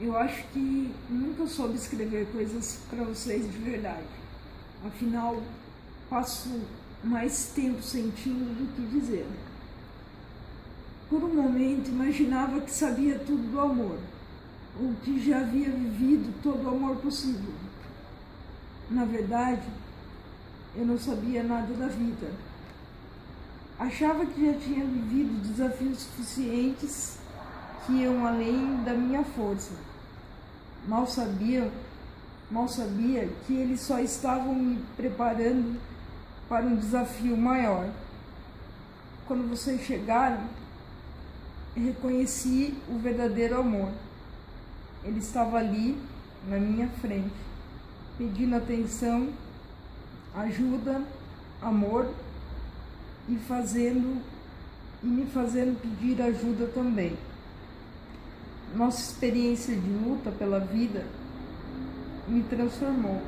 Eu acho que nunca soube escrever coisas para vocês de verdade. Afinal, passo mais tempo sentindo do que dizer. Por um momento, imaginava que sabia tudo do amor, ou que já havia vivido todo o amor possível. Na verdade, eu não sabia nada da vida. Achava que já tinha vivido desafios suficientes que iam além da minha força. Mal sabia que eles só estavam me preparando para um desafio maior. Quando vocês chegaram, reconheci o verdadeiro amor. Ele estava ali, na minha frente, pedindo atenção, ajuda, amor e me fazendo pedir ajuda também. Nossa experiência de luta pela vida me transformou.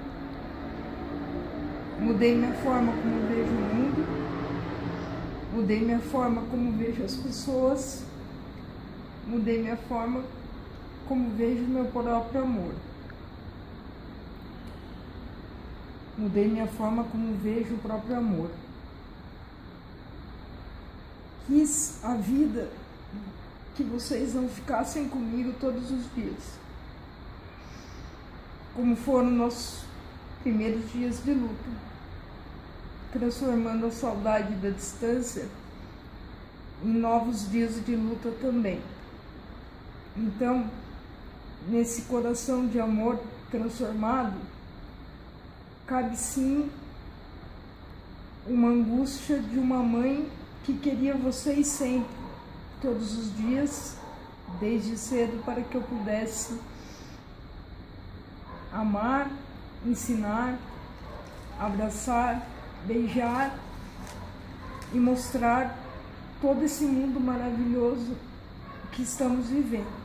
Mudei minha forma como vejo o mundo, mudei minha forma como vejo as pessoas, mudei minha forma como vejo meu próprio amor. Mudei minha forma como vejo o próprio amor. Quis a vida que vocês não ficassem comigo todos os dias, como foram nossos primeiros dias de luta, transformando a saudade da distância em novos dias de luta também. Então, nesse coração de amor transformado, cabe sim uma angústia de uma mãe que queria vocês sempre, todos os dias, desde cedo, para que eu pudesse amar, ensinar, abraçar, beijar e mostrar todo esse mundo maravilhoso que estamos vivendo.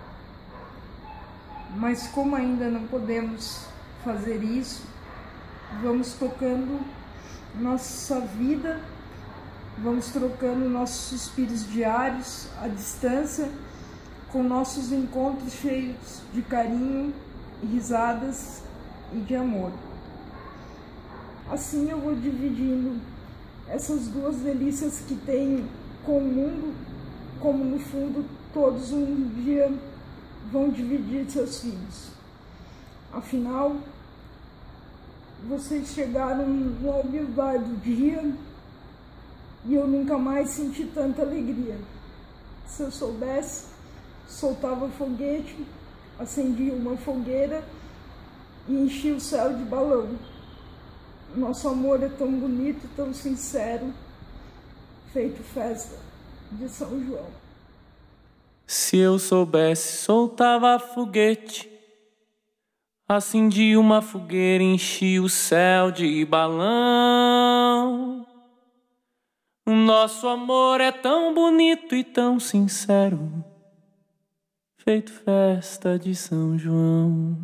Mas como ainda não podemos fazer isso, vamos tocando nossa vida, vamos trocando nossos suspiros diários à distância, com nossos encontros cheios de carinho, risadas e de amor. Assim eu vou dividindo essas duas delícias que tenho com o mundo, como no fundo todos um dia vão dividir seus filhos. Afinal, vocês chegaram no alvivar do dia e eu nunca mais senti tanta alegria. Se eu soubesse, soltava foguete, acendia uma fogueira e enchia o céu de balão. Nosso amor é tão bonito, tão sincero, feito festa de São João. Se eu soubesse, soltava foguete, acendia uma fogueira, enchia o céu de balão. O nosso amor é tão bonito e tão sincero, feito festa de São João.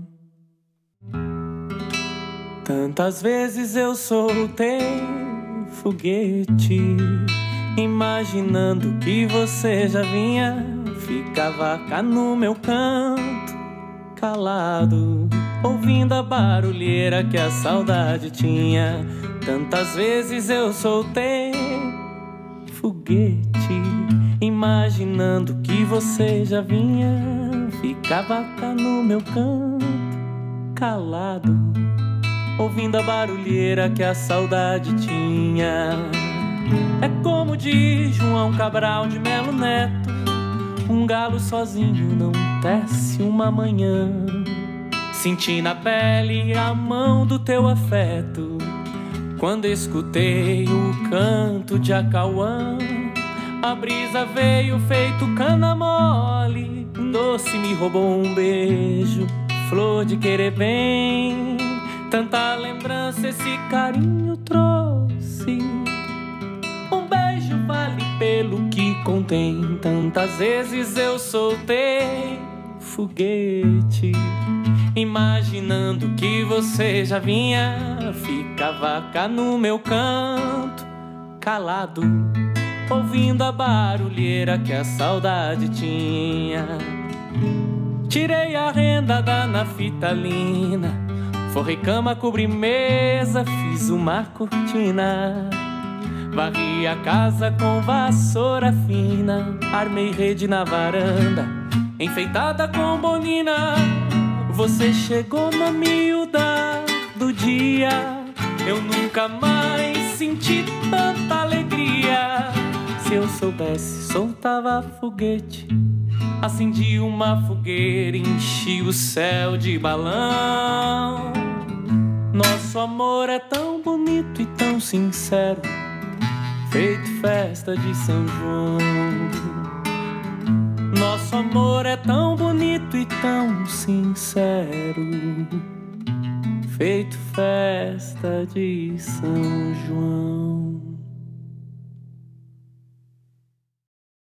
Tantas vezes eu soltei foguete, imaginando que você já vinha, ficava cá no meu canto, calado, ouvindo a barulheira que a saudade tinha. Tantas vezes eu soltei foguete, imaginando que você já vinha, ficava cá no meu canto, calado, ouvindo a barulheira que a saudade tinha. É como diz João Cabral de Melo Neto, um galo sozinho não tece uma manhã. Senti na pele a mão do teu afeto, quando escutei o canto de Acauã. A brisa veio feito cana mole, doce me roubou um beijo, flor de querer bem. Tanta lembrança esse carinho trouxe, um beijo vale pelo que contém. Tantas vezes eu soltei foguete, imaginando que você já vinha, ficava cá no meu canto, calado, ouvindo a barulheira que a saudade tinha. Tirei a renda da naftalina, forrei cama, cobri mesa, fiz uma cortina. Varri a casa com vassoura fina, armei rede na varanda, enfeitada com bonina. Você chegou na miúda do dia, eu nunca mais senti tanta alegria. Se eu soubesse, soltava foguete, acendi uma fogueira, enchi o céu de balão. Nosso amor é tão bonito e tão sincero, feito festa de São João. Nosso amor é tão bonito e tão sincero, feito festa de São João.